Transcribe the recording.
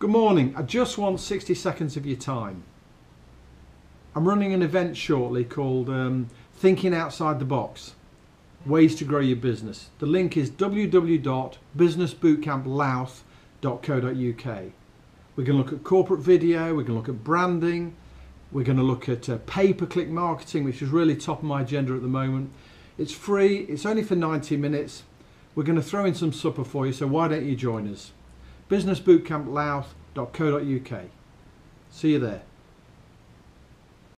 Good morning. I just want 60 seconds of your time. I'm running an event shortly called Thinking Outside the Box, Ways to Grow Your Business. The link is www.businessbootcamplouth.co.uk. We're going to look at corporate video, we're going to look at branding, we're going to look at pay-per-click marketing, which is really top of my agenda at the moment. It's free, it's only for 90 minutes. We're going to throw in some supper for you, so why don't you join us? businessbootcamplouth.co.uk. See you there.